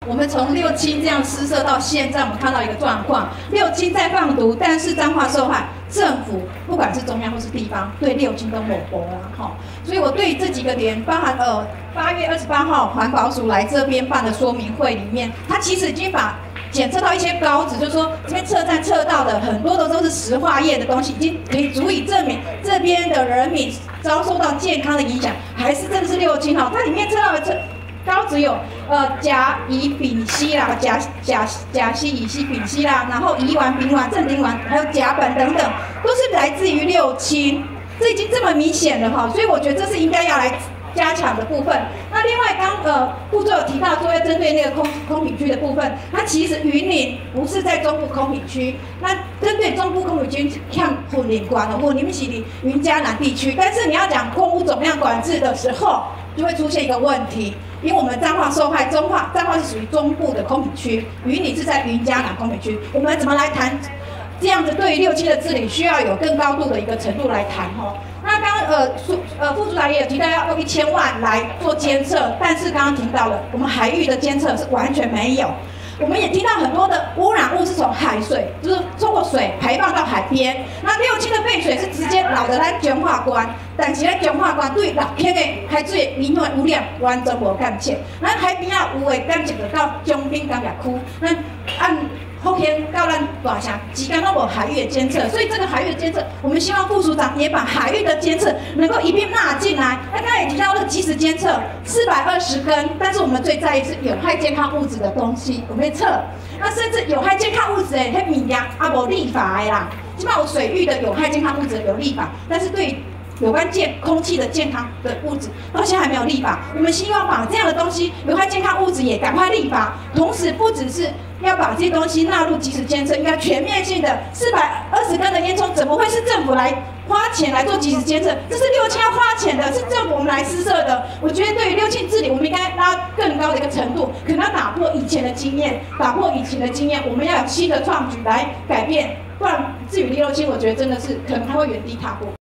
我们从6轻这样施设到现在，我们看到一个状况：6轻在放毒，但是彰化受害，政府不管是中央或是地方，对6轻都抹薄了哈。所以我对这几个点，包含8月28号环保署来这边办的说明会里面，他其实已经把检测到一些高值，就是说这边测站测到的很多都是石化业的东西，已经可以足以证明这边的人民遭受到健康的影响，还是真的是6轻哦。它里面测到的高值有甲乙丙烯啦，甲烯、乙烯、丙烯啦，然后乙烷、丙烷、正丁烷，还有甲苯等等，都是来自于6轻，这已经这么明显了哈，所以我觉得这是应该要来加强的部分。那另外副座有提到说要针对那个空品区的部分，它其实云林不是在中部空品区，那针对中部空品区看混林管的，混林是云嘉南地区，但是你要讲空污总量管制的时候，就会出现一个问题，因为我们彰化受害，彰化是属于中部的空品区，云林是在云嘉南空品区，我们怎么来谈？这样子对于6轻的治理需要有更高度的一个程度来谈哈。那刚刚副组长也有提到要用1000万来做监测，但是刚刚提到了我们海域的监测是完全没有。我们也听到很多的污染物是从海水，就是通过水排放到海边。那6轻的废水是直接流到咱彰化县，但是咱彰化县对6轻的海水影响污染完全无干涉。咱海边啊有的干涉就到中滨工业区，那按福建到咱大城，之间都无海域的监测，所以这个海域的监测，我们希望副署长也把海域的监测能够一并纳进来。那刚才也提到那个即时监测420根，但是我们最在意是有害健康物质的东西，我们会测。那甚至有害健康物质的迄物件啊无立法的啦，起码有水域的有害健康物质有立法，但是对于有关空气的健康的物质，到现在还没有立法。我们希望把这样的东西，有害健康物质也赶快立法，同时不只是要把这些东西纳入即时监测，应该全面性的。420根的烟囱怎么会是政府来花钱来做即时监测？这是6轻要花钱的，是政府我们来施设的。我觉得对于6轻治理，我们应该拉更高的一个程度，可能要打破以前的经验，我们要有新的创举来改变，不然至于6轻，我觉得真的是可能它会原地踏步。